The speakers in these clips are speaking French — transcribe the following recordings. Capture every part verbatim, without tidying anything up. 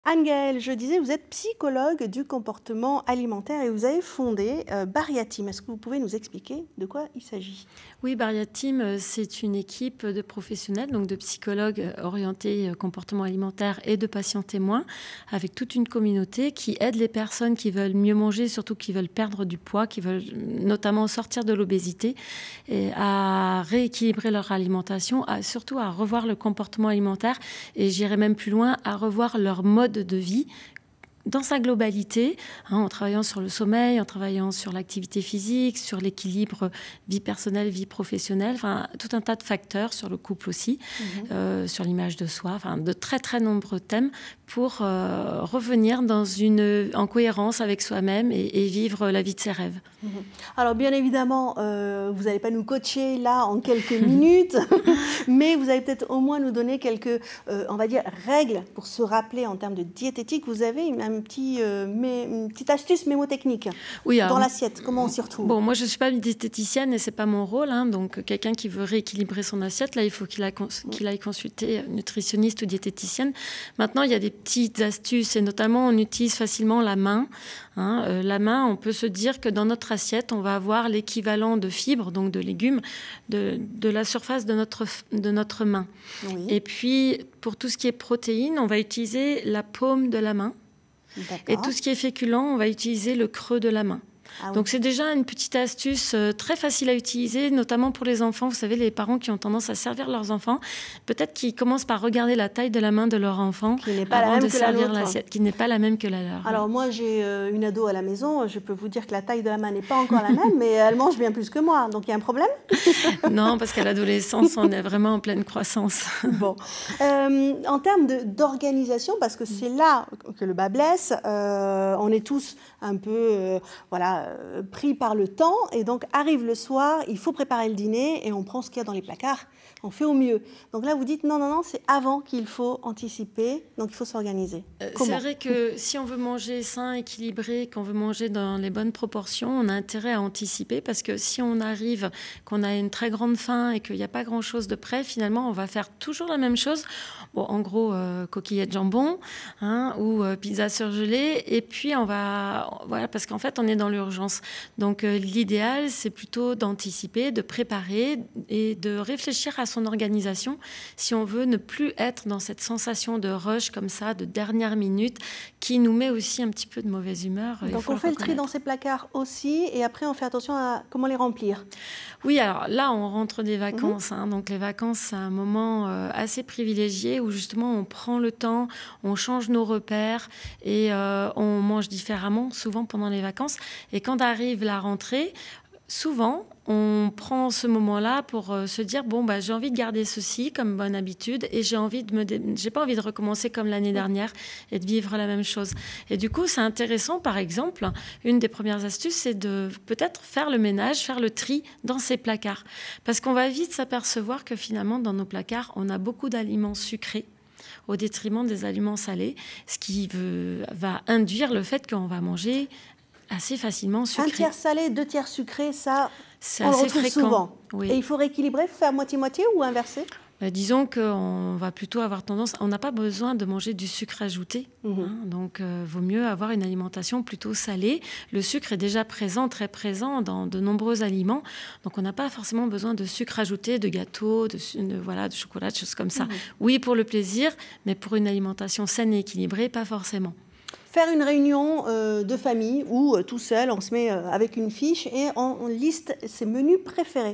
Anne-Gaëlle, je disais, vous êtes psychologue du comportement alimentaire et vous avez fondé euh, Bariateam. Est-ce que vous pouvez nous expliquer de quoi il s'agit? Oui, Bariateam, c'est une équipe de professionnels, donc de psychologues orientés comportement alimentaire et de patients témoins, avec toute une communauté qui aide les personnes qui veulent mieux manger, surtout qui veulent perdre du poids, qui veulent notamment sortir de l'obésité, et à rééquilibrer leur alimentation, à, surtout à revoir le comportement alimentaire et j'irais même plus loin, à revoir leur mode de vie dans sa globalité, hein, en travaillant sur le sommeil, en travaillant sur l'activité physique, sur l'équilibre vie personnelle, vie professionnelle, enfin, tout un tas de facteurs, sur le couple aussi, mmh. euh, sur l'image de soi, enfin, de très très nombreux thèmes pour euh, revenir dans une, en cohérence avec soi-même et, et vivre la vie de ses rêves. Mmh. Alors bien évidemment, euh, vous n'allez pas nous coacher là en quelques minutes, mais vous allez peut-être au moins nous donner quelques, euh, on va dire, règles pour se rappeler en termes de diététique. Vous avez une, un petit, euh, mé, une petite astuce mémotechnique oui, alors, dans l'assiette. Comment on s'y retrouve? Bon, moi je ne suis pas une diététicienne et ce n'est pas mon rôle. Hein, donc quelqu'un qui veut rééquilibrer son assiette, là il faut qu'il aille, qu'il aille consulter nutritionniste ou diététicienne. Maintenant il y a des petites astuces et notamment on utilise facilement la main. Hein, euh, la main, on peut se dire que dans notre assiette, on va avoir l'équivalent de fibres, donc de légumes, de, de la surface de notre, de notre main. Oui. Et puis, pour tout ce qui est protéines, on va utiliser la paume de la main. Et tout ce qui est féculent, on va utiliser le creux de la main. Ah oui. Donc c'est déjà une petite astuce euh, très facile à utiliser, notamment pour les enfants. Vous savez, les parents qui ont tendance à servir leurs enfants, peut-être qu'ils commencent par regarder la taille de la main de leur enfant qui n'est pas avant la même de que servir la l'assiette, qui n'est pas la même que la leur. Alors moi, j'ai euh, une ado à la maison, je peux vous dire que la taille de la main n'est pas encore la même, mais elle mange bien plus que moi, donc il y a un problème? Non, parce qu'à l'adolescence, on est vraiment en pleine croissance. Bon. Euh, en termes d'organisation, parce que c'est là que le bas blesse, euh, on est tous un peu euh, voilà, euh, pris par le temps, et donc arrive le soir, il faut préparer le dîner, et on prend ce qu'il y a dans les placards, on fait au mieux. Donc là, vous dites non, non, non, c'est avant qu'il faut anticiper, donc il faut s'organiser. Euh, c'est vrai que si on veut manger sain, équilibré, qu'on veut manger dans les bonnes proportions, on a intérêt à anticiper, parce que si on arrive, qu'on a une très grande faim et qu'il n'y a pas grand-chose de prêt, finalement, on va faire toujours la même chose. Bon, en gros, euh, coquillettes jambon, hein, ou euh, pizza surgelée, et puis on va... Voilà, parce qu'en fait, on est dans l'urgence. Donc, euh, l'idéal, c'est plutôt d'anticiper, de préparer et de réfléchir à son organisation si on veut ne plus être dans cette sensation de rush comme ça, de dernière minute, qui nous met aussi un petit peu de mauvaise humeur. Donc, on fait le tri dans ces placards aussi, et après, on fait attention à comment les remplir. Oui, alors là, on rentre des vacances. Mmh. Hein, donc, les vacances, c'est un moment euh, assez privilégié où justement, on prend le temps, on change nos repères et euh, on mange différemment, souvent pendant les vacances. Et quand arrive la rentrée, souvent, on prend ce moment-là pour euh, se dire bon bah j'ai envie de garder ceci comme bonne habitude et j'ai envie de me dé... j'ai pas envie de recommencer comme l'année dernière et de vivre la même chose. Et du coup, c'est intéressant, par exemple, une des premières astuces, c'est de peut-être faire le ménage, faire le tri dans ces placards, parce qu'on va vite s'apercevoir que finalement dans nos placards, on a beaucoup d'aliments sucrés au détriment des aliments salés, ce qui veut, va induire le fait qu'on va manger assez facilement sucré. Un tiers salé, deux tiers sucré, ça, c'est on assez le retrouve fréquent. Souvent. Oui. Et il faut rééquilibrer, faire moitié-moitié ou inverser? Bah, disons qu'on va plutôt avoir tendance... On n'a pas besoin de manger du sucre ajouté. Mmh. Hein, donc, il euh, vaut mieux avoir une alimentation plutôt salée. Le sucre est déjà présent, très présent dans de nombreux aliments. Donc, on n'a pas forcément besoin de sucre ajouté, de gâteaux, de, de, voilà, de chocolat, de choses comme ça. Mmh. Oui, pour le plaisir, mais pour une alimentation saine et équilibrée, pas forcément. Faire une réunion euh, de famille où euh, tout seul, on se met euh, avec une fiche et on, on liste ses menus préférés.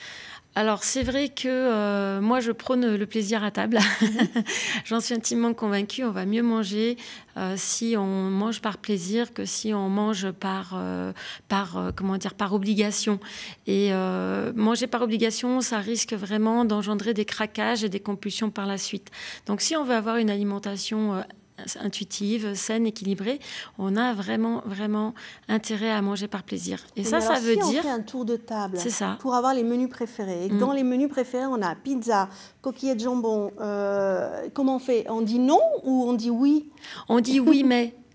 Alors, c'est vrai que euh, moi, je prône le plaisir à table. Mmh. J'en suis intimement convaincue. On va mieux manger euh, si on mange par plaisir que si on mange par, euh, par, euh, comment dire, par obligation. Et euh, manger par obligation, ça risque vraiment d'engendrer des craquages et des compulsions par la suite. Donc, si on veut avoir une alimentation... Euh, intuitive, saine, équilibrée, on a vraiment, vraiment intérêt à manger par plaisir. Et mais ça, alors, ça veut si dire... on fait un tour de table ça. pour avoir les menus préférés, et que mmh. dans les menus préférés, on a pizza, coquillettes jambon, euh, comment on fait? On dit non ou on dit oui? On dit oui, mais...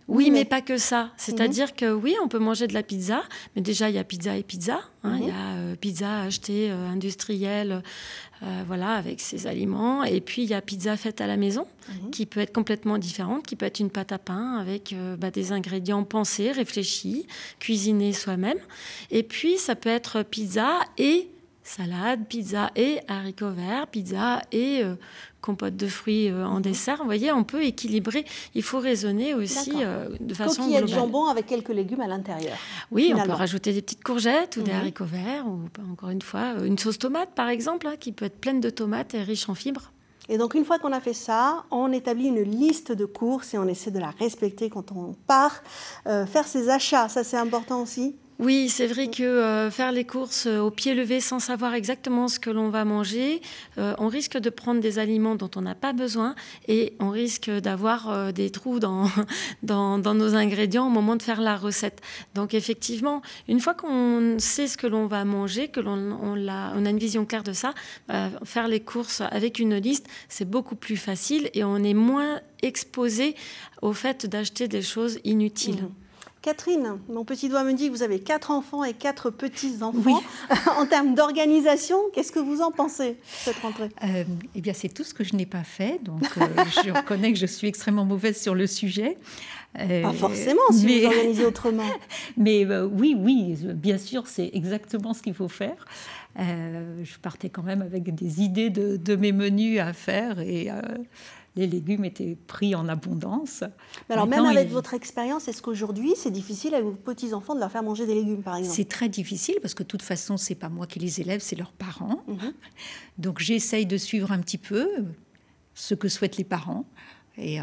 Oui, mais... mais pas que ça. C'est-à-dire mmh. que oui, on peut manger de la pizza, mais déjà, il y a pizza et pizza. Hein. Mmh. Il y a euh, pizza achetée, euh, industrielle, euh, voilà, avec ses aliments. Et puis, il y a pizza faite à la maison, mmh. qui peut être complètement différente, qui peut être une pâte à pain avec euh, bah, des ingrédients pensés, réfléchis, cuisinés soi-même. Et puis, ça peut être pizza et salade, pizza et haricots verts, pizza et euh, compote de fruits euh, en mmh. dessert. Vous voyez, on peut équilibrer. Il faut raisonner aussi euh, de façon Coquillette globale. de jambon avec quelques légumes à l'intérieur. Oui, finalement. On peut rajouter des petites courgettes ou mmh. des haricots verts ou encore une fois une sauce tomate par exemple, hein, qui peut être pleine de tomates et riche en fibres. Et donc, une fois qu'on a fait ça, on établit une liste de courses et on essaie de la respecter quand on part. Euh, faire ses achats, ça c'est important aussi. Oui, c'est vrai que euh, faire les courses euh, au pied levé sans savoir exactement ce que l'on va manger, euh, on risque de prendre des aliments dont on n'a pas besoin et on risque d'avoir euh, des trous dans, dans, dans nos ingrédients au moment de faire la recette. Donc effectivement, une fois qu'on sait ce que l'on va manger, que l'on on l'a, on a une vision claire de ça, bah, faire les courses avec une liste, c'est beaucoup plus facile et on est moins exposé au fait d'acheter des choses inutiles. Mmh. Catherine, mon petit doigt me dit que vous avez quatre enfants et quatre petits-enfants. Oui. En termes d'organisation, qu'est-ce que vous en pensez, cette rentrée ? euh, Eh bien, c'est tout ce que je n'ai pas fait. Donc, euh, je reconnais que je suis extrêmement mauvaise sur le sujet. Euh, pas forcément, si mais... vous organisez autrement. Mais euh, oui, oui, bien sûr, c'est exactement ce qu'il faut faire. Euh, je partais quand même avec des idées de, de mes menus à faire et... Euh, les légumes étaient pris en abondance. Mais alors, Maintenant, même avec il... votre expérience, est-ce qu'aujourd'hui, c'est difficile à vos petits-enfants de leur faire manger des légumes, par exemple ? C'est très difficile parce que de toute façon, ce n'est pas moi qui les élève, c'est leurs parents. Mm-hmm. Donc, j'essaye de suivre un petit peu ce que souhaitent les parents. Et... Euh...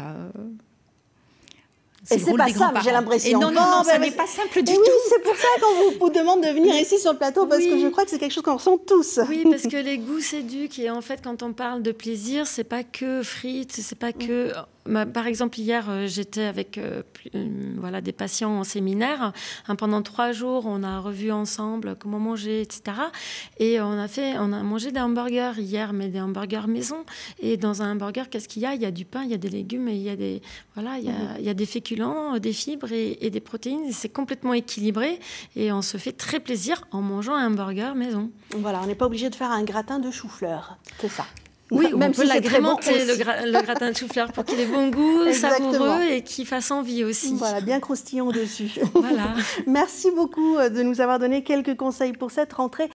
Et c'est pas simple, j'ai l'impression. Et non, non, non, non ça n'est pas simple du et tout. Oui, c'est pour ça qu'on vous demande de venir ici sur le plateau, parce oui. que je crois que c'est quelque chose qu'on ressent tous. Oui, parce que les goûts s'éduquent. Et en fait, quand on parle de plaisir, c'est pas que frites, c'est pas que... Par exemple, hier, j'étais avec euh, voilà, des patients en séminaire. Pendant trois jours, on a revu ensemble comment manger, et cetera. Et on a, fait, on a mangé des hamburgers hier, mais des hamburgers maison. Et dans un hamburger, qu'est-ce qu'il y a ? Il y a du pain, il y a des légumes, et il y a des, voilà, il y a, il y a des féculents, des fibres et, et des protéines. C'est complètement équilibré. Et on se fait très plaisir en mangeant un hamburger maison. Voilà, on n'est pas obligé de faire un gratin de chou-fleur. C'est ça. Oui, même on peut si l'agrémenter, bon le, gra- le gratin de chou-fleur, pour qu'il ait bon goût, savoureux et qu'il fasse envie aussi. Voilà, bien croustillant dessus. Voilà. Merci beaucoup de nous avoir donné quelques conseils pour cette rentrée.